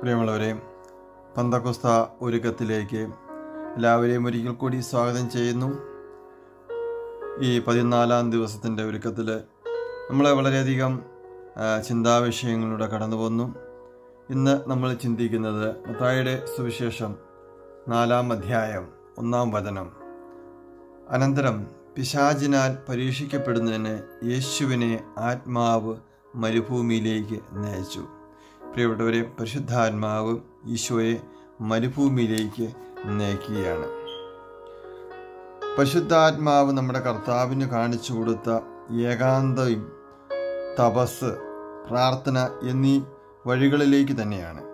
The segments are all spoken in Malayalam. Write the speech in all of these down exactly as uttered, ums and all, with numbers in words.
പ്രിയമുള്ളവരെ, പന്തക്കോസ്ത ഒരുക്കത്തിലേക്ക് എല്ലാവരെയും ഒരിക്കൽ കൂടി സ്വാഗതം ചെയ്യുന്നു. ഈ പതിനാലാം ദിവസത്തിൻ്റെ ഒരുക്കത്തിൽ നമ്മളെ വളരെയധികം ചിന്താവിഷയങ്ങളിലൂടെ കടന്നു പോന്നു. ഇന്ന് നമ്മൾ ചിന്തിക്കുന്നത് മത്തായിയുടെ സുവിശേഷം നാലാം അധ്യായം ഒന്നാം വചനം. അനന്തരം പിശാചിനാൽ പരീക്ഷിക്കപ്പെടുന്നതിന് യേശുവിനെ ആത്മാവ് മരുഭൂമിയിലേക്ക് നയിച്ചു. പ്രിയപ്പെട്ടവരെ, പരിശുദ്ധാത്മാവ് ഈശോയെ മരുഭൂമിയിലേക്ക് നയിക്കുകയാണ്. പരിശുദ്ധാത്മാവ് നമ്മുടെ കർത്താവിന് കാണിച്ചു കൊടുത്ത ഏകാന്തയും തപസ്, പ്രാർത്ഥന എന്നീ വഴികളിലേക്ക് തന്നെയാണ്.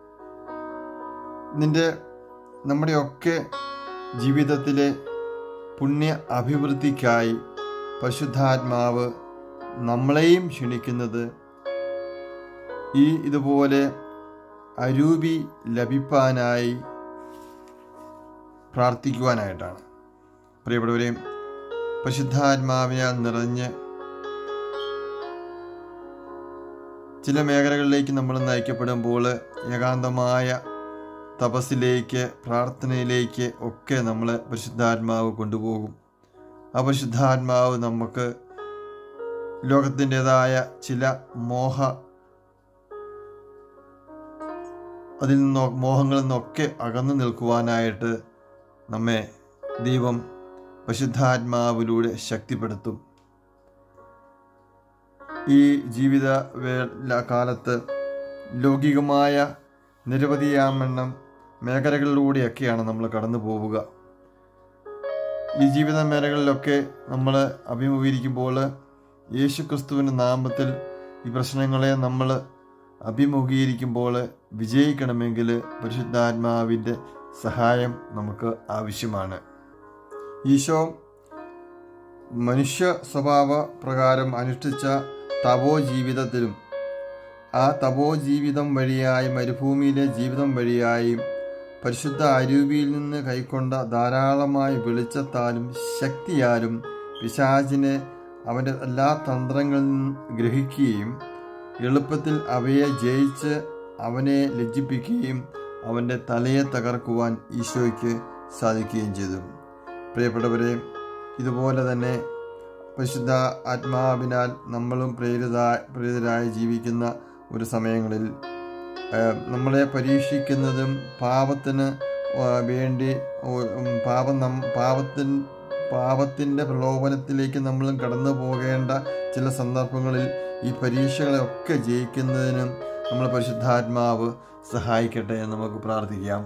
ഇതിൻ്റെ നമ്മുടെയൊക്കെ ജീവിതത്തിലെ പുണ്യ അഭിവൃദ്ധിക്കായി പരിശുദ്ധാത്മാവ് നമ്മളെയും ക്ഷണിക്കുന്നത് ഈ ഇതുപോലെ അരൂപി ലഭിപ്പാനായി പ്രാർത്ഥിക്കുവാനായിട്ടാണ്. പ്രിയപ്പെട്ടവരെ, പരിശുദ്ധാത്മാവിനാൽ നിറഞ്ഞ് ചില മേഖലകളിലേക്ക് നമ്മൾ നയിക്കപ്പെടുമ്പോൾ ഏകാന്തമായ തപസ്സിലേക്ക്, പ്രാർത്ഥനയിലേക്ക് ഒക്കെ നമ്മളെ പരിശുദ്ധാത്മാവ് കൊണ്ടുപോകും. ആ പരിശുദ്ധാത്മാവ് നമുക്ക് ലോകത്തിൻ്റെതായ ചില മോഹ അതിൽ നിന്നോ മോഹങ്ങളിൽ നിന്നൊക്കെ അകന്നു നിൽക്കുവാനായിട്ട് നമ്മെ ദൈവം പരിശുദ്ധാത്മാവിലൂടെ ശക്തിപ്പെടുത്തും. ഈ ജീവിത കാലത്ത് ലൗകികമായ നിരവധിയാമെണ്ണം മേഖലകളിലൂടെയൊക്കെയാണ് നമ്മൾ കടന്നു പോവുക. ഈ ജീവിത മേഖലകളിലൊക്കെ നമ്മൾ അഭിമുഖീകരിക്കുമ്പോൾ യേശു ക്രിസ്തുവിൻ്റെ നാമത്തിൽ ഈ പ്രശ്നങ്ങളെ നമ്മൾ അഭിമുഖീകരിക്കുമ്പോൾ വിജയിക്കണമെങ്കിൽ പരിശുദ്ധാത്മാവിൻ്റെ സഹായം നമുക്ക് ആവശ്യമാണ്. ഈശോ മനുഷ്യ സ്വഭാവ പ്രകാരം അനുഷ്ഠിച്ച തപോ ജീവിതത്തിലും ആ തപോ ജീവിതം വഴിയായി, മരുഭൂമിയിലെ ജീവിതം വഴിയായി, പരിശുദ്ധ അരൂപിയിൽ നിന്ന് കൈക്കൊണ്ട ധാരാളമായ വെളിച്ചത്താലും ശക്തിയാലും പിശാചിനെ അവൻ്റെ എല്ലാ തന്ത്രങ്ങളിൽ നിന്നും ഗ്രഹിക്കുകയും എളുപ്പത്തിൽ അവയെ ജയിച്ച് അവനെ ലജ്ജിപ്പിക്കുകയും അവൻ്റെ തലയെ തകർക്കുവാൻ ഈശോയ്ക്ക് സാധിക്കുകയും ചെയ്തു. പ്രിയപ്പെട്ടവരെ, ഇതുപോലെ തന്നെ പരിശുദ്ധ ആത്മാവിനാൽ നമ്മളും പ്രേരിത പ്രേരിതരായി ജീവിക്കുന്ന ഒരു സമയങ്ങളിൽ നമ്മളെ പരീക്ഷിക്കുന്നതും പാപത്തിന് വേണ്ടി പാപം നം പാപത്തിൻ പാപത്തിൻ്റെ പ്രലോഭനത്തിലേക്ക് നമ്മളും കടന്നു പോകേണ്ട ചില സന്ദർഭങ്ങളിൽ ഈ പരീക്ഷകളെയൊക്കെ ജയിക്കുന്നതിനും നമ്മൾ പരിശുദ്ധാത്മാവ് സഹായിക്കട്ടെ എന്ന് നമുക്ക് പ്രാർത്ഥിക്കാം.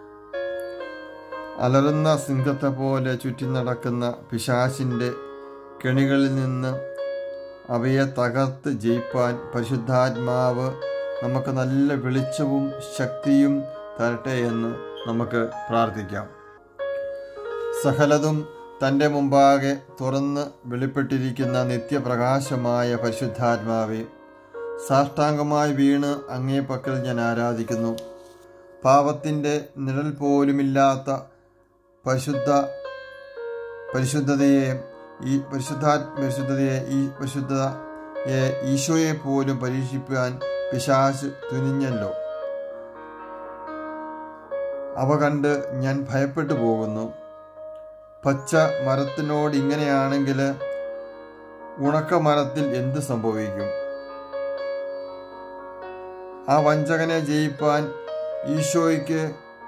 അലറുന്ന സിംഹത്തെ പോലെ ചുറ്റി നടക്കുന്ന പിശാചിൻ്റെ കെണികളിൽ നിന്ന് അവയെ തകർത്ത് ജയിപ്പാൻ പരിശുദ്ധാത്മാവ് നമുക്ക് നല്ല വെളിച്ചവും ശക്തിയും തരട്ടെ എന്ന് നമുക്ക് പ്രാർത്ഥിക്കാം. സകലതും തൻ്റെ മുമ്പാകെ തുറന്ന് വെളിപ്പെട്ടിരിക്കുന്ന നിത്യപ്രകാശമായ പരിശുദ്ധാത്മാവെ, സാഷ്ടാംഗമായി വീണ് അങ്ങേ പക്കൽ ഞാൻ ആരാധിക്കുന്നു. പാപത്തിൻ്റെ നിഴൽ പോലുമില്ലാത്ത പരിശുദ്ധ പരിശുദ്ധതയെ ഈ പരിശുദ്ധാ പരിശുദ്ധതയെ ഈ പരിശുദ്ധയെ ഈശോയെ പോലും പരീക്ഷിക്കാൻ പിശാച് തുനിഞ്ഞല്ലോ. അവ കണ്ട് ഞാൻ ഭയപ്പെട്ടു പോകുന്നു. പച്ച മരത്തിനോട് ഇങ്ങനെയാണെങ്കിൽ ഉണക്ക മരത്തിൽ എന്ത് സംഭവിക്കും? ആ വഞ്ചകനെ ജയിപ്പാൻ ഈശോയ്ക്ക്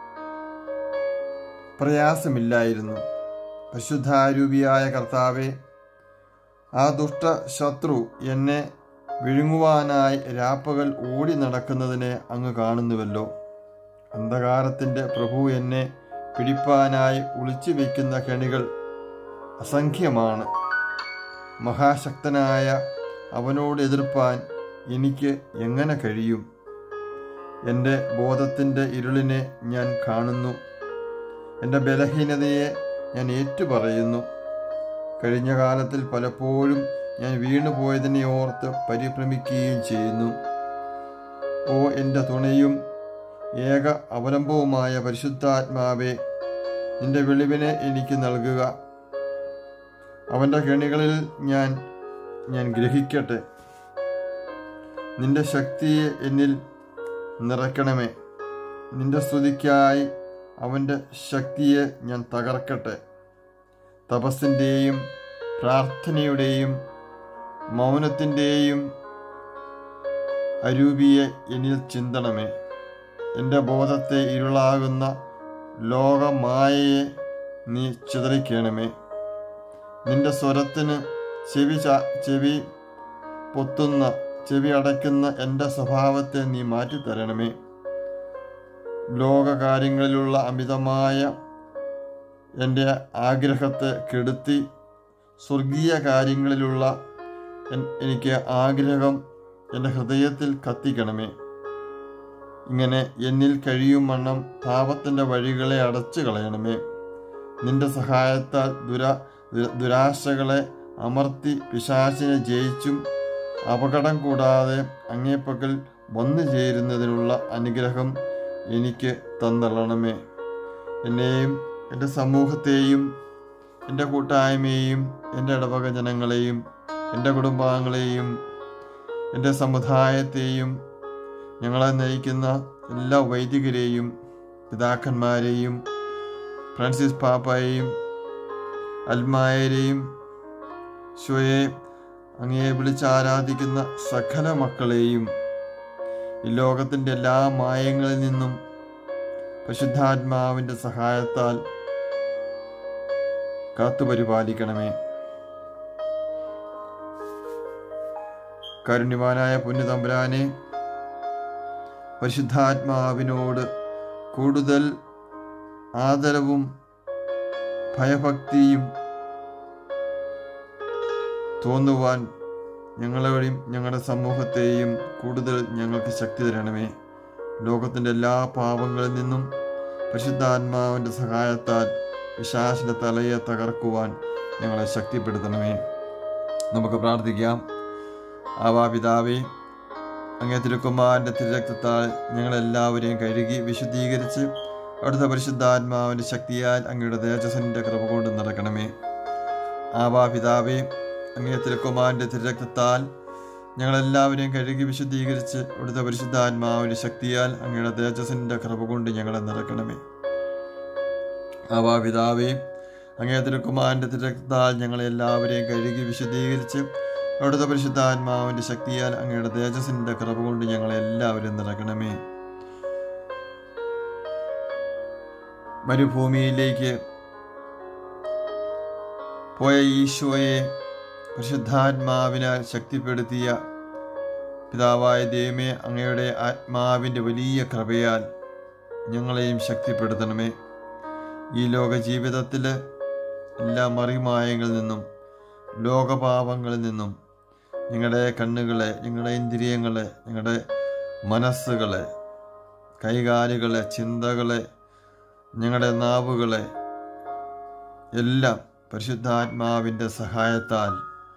പ്രയാസമില്ലായിരുന്നു. പരിശുദ്ധാരൂപിയായ കർത്താവെ, ആ ദുഷ്ട ശത്രു എന്നെ വിഴുങ്ങുവാനായി രാപ്പകൽ ഓടി നടക്കുന്നതിനെ അങ്ങ് കാണുന്നുവല്ലോ. അന്ധകാരത്തിൻ്റെ പ്രഭു എന്നെ പിടിപ്പാനായി ഒളിച്ചു വയ്ക്കുന്ന കെണികൾ അസംഖ്യമാണ്. മഹാശക്തനായ അവനോട് എതിർപ്പാൻ എനിക്ക് എങ്ങനെ കഴിയും? എൻ്റെ ബോധത്തിൻ്റെ ഇരുളിനെ ഞാൻ കാണുന്നു. എൻ്റെ ബലഹീനതയെ ഞാൻ ഏറ്റുപറയുന്നു. കഴിഞ്ഞ കാലത്തിൽ പലപ്പോഴും ഞാൻ വീണുപോയതിനെ ഓർത്ത് പരിഭ്രമിക്കുകയും ചെയ്യുന്നു. ഓ എൻ്റെ തുണയും ഏക അവലംബവുമായ പരിശുദ്ധാത്മാവെ, നിന്റെ വെളിവിനെ എനിക്ക് നൽകുക. അവൻ്റെ കെണികളിൽ ഞാൻ ഞാൻ ഗ്രഹിക്കട്ടെ. നിന്റെ ശക്തിയെ എന്നിൽ നിറയ്ക്കണമേ. നിന്റെ സ്തുതിക്കായി അവൻ്റെ ശക്തിയെ ഞാൻ തകർക്കട്ടെ. തപസ്സിൻ്റെയും പ്രാർത്ഥനയുടെയും മൗനത്തിൻ്റെയും അരൂപിയെ എന്നിൽ ചിന്തണമേ. എൻ്റെ ബോധത്തെ ഇരുളാകുന്ന ലോകമായയെ നീ ചിതറിക്കണമേ. നിന്റെ സ്വരത്തിന് ചെവി ചാ ചെവി പൊത്തുന്ന ചെവി അടയ്ക്കുന്ന എൻ്റെ സ്വഭാവത്തെ നീ മാറ്റിത്തരണമേ. ലോകകാര്യങ്ങളിലുള്ള അമിതമായ എൻ്റെ ആഗ്രഹത്തെ കെടുത്തി സ്വർഗീയ കാര്യങ്ങളിലുള്ള എനിക്ക് ആഗ്രഹം എൻ്റെ ഹൃദയത്തിൽ കത്തിക്കണമേ. ഇങ്ങനെ എന്നിൽ കഴിയും വണ്ണം പാപത്തിൻ്റെ വഴികളെ അടച്ചു കളയണമേ. നിന്റെ സഹായത്താൽ ദുരാ ദുരാശകളെ അമർത്തി പിശാചിനെ ജയിച്ചും അപകടം കൂടാതെ അങ്ങേപ്പക്കൽ വന്നു ചേരുന്നതിനുള്ള അനുഗ്രഹം എനിക്ക് തന്നള്ളണമേ. എന്നെയും എൻ്റെ സമൂഹത്തെയും എൻ്റെ കൂട്ടായ്മയെയും എൻ്റെ ഇടവക ജനങ്ങളെയും എൻ്റെ കുടുംബാംഗങ്ങളെയും എൻ്റെ സമുദായത്തെയും ഞങ്ങളെ നയിക്കുന്ന എല്ലാ വൈദികരെയും പിതാക്കന്മാരെയും ഫ്രാൻസിസ് പാപ്പായെയും അൽമായരെയും ശോയെ അങ്ങയെ വിളിച്ചാരാധിക്കുന്ന സകല മക്കളെയും ഈ ലോകത്തിൻ്റെ എല്ലാ മായങ്ങളിൽ നിന്നും പരിശുദ്ധാത്മാവിൻ്റെ സഹായത്താൽ കാത്തുപരിപാലിക്കണമേ. കാരുണ്യവാനായ പുണ്യതമ്പുരാനെ, പരിശുദ്ധാത്മാവിനോട് കൂടുതൽ ആദരവും ഭയഭക്തിയും തോന്നുവാൻ ഞങ്ങളെയും ഞങ്ങളുടെ സമൂഹത്തെയും കൂടുതൽ ഞങ്ങൾക്ക് ശക്തി തരണമേ. ലോകത്തിൻ്റെ എല്ലാ പാപങ്ങളിൽ നിന്നും പരിശുദ്ധാത്മാവിൻ്റെ സഹായത്താൽ പിശാചിൻ്റെ തലയെ തകർക്കുവാൻ ഞങ്ങളെ ശക്തിപ്പെടുത്തണമേ. നമുക്ക് പ്രാർത്ഥിക്കാം. ആവാ പിതാവേ, അങ്ങേ തിരുക്കുമാരൻ്റെ തിരുരക്തത്താൽ ഞങ്ങളെല്ലാവരെയും കഴുകി വിശുദ്ധീകരിച്ച് അവിടുത്തെ പരിശുദ്ധാത്മാവിൻ്റെ ശക്തിയാൽ അങ്ങയുടെ തേജസ്സിൻ്റെ കൃപ കൊണ്ട് നടക്കണമേ. ആവാ പിതാവേ, അങ്ങേ തിരുക്കുമാരൻ്റെ തിരുരക്തത്താൽ ഞങ്ങളെല്ലാവരെയും കഴുകി വിശുദ്ധീകരിച്ച് അവിടുത്തെ പരിശുദ്ധാത്മാവിൻ്റെ ശക്തിയാൽ അങ്ങയുടെ തേജസ്സിൻ്റെ കൃപ കൊണ്ട് ഞങ്ങളെ നിറക്കണമേ. ആവാ പിതാവേ, അങ്ങേ തിരുക്കുമാരൻ്റെ തിരുരക്തത്താൽ ഞങ്ങളെല്ലാവരെയും കഴുകി വിശുദ്ധീകരിച്ച് അവിടുത്തെ പരിശുദ്ധാത്മാവിൻ്റെ ശക്തിയാൽ അങ്ങയുടെ തേജസ്സിൻ്റെ കൃപ കൊണ്ട് ഞങ്ങളെല്ലാവരും നിറക്കണമേ. മരുഭൂമിയിലേക്ക് പോയ ഈശോയെ പരിശുദ്ധാത്മാവിനാൽ ശക്തിപ്പെടുത്തിയ പിതാവായ ദൈവമേ, അങ്ങയുടെ ആത്മാവിൻ്റെ വലിയ കൃപയാൽ ഞങ്ങളെയും ശക്തിപ്പെടുത്തണമേ. ഈ ലോക ജീവിതത്തിൽ എല്ലാ മറിമായങ്ങളിൽ നിന്നും ലോകപാപങ്ങളിൽ നിന്നും ഞങ്ങളുടെ കണ്ണുകളെ, ഞങ്ങളുടെ ഇന്ദ്രിയങ്ങളെ, ഞങ്ങളുടെ മനസ്സുകളെ, കൈകാലുകളെ, ചിന്തകളെ, ഞങ്ങളുടെ നാവുകളെ എല്ലാം പരിശുദ്ധാത്മാവിൻ്റെ സഹായത്താൽ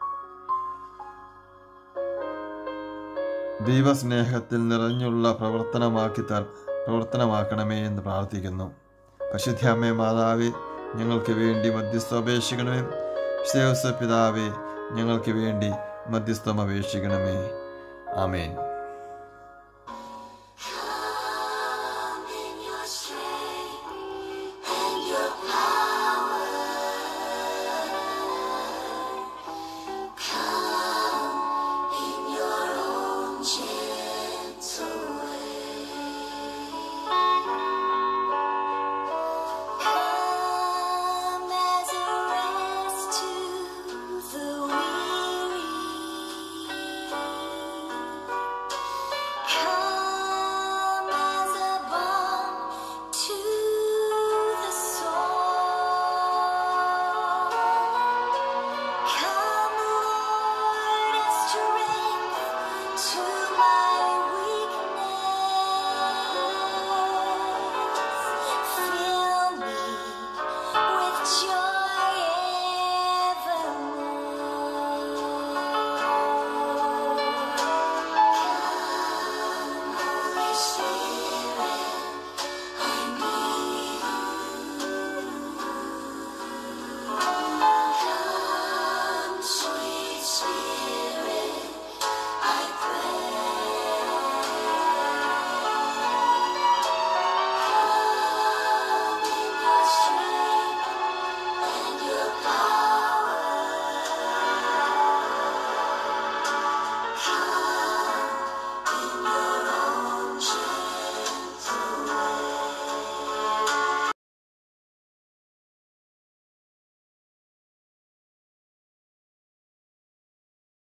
ദൈവസ്നേഹത്തിൽ നിറഞ്ഞുള്ള പ്രവർത്തനമാക്കി ത പ്രവർത്തനമാക്കണമേ എന്ന് പ്രാർത്ഥിക്കുന്നു. പരിശുദ്ധ അമ്മേ മാതാവേ, ഞങ്ങൾക്ക് വേണ്ടി മധ്യസ്ഥം അപേക്ഷിക്കണമേ. വിശുദ്ധ പിതാവേ, ഞങ്ങൾക്ക് വേണ്ടി മധ്യസ്ഥം അപേക്ഷിക്കണമേ. ആമേൻ.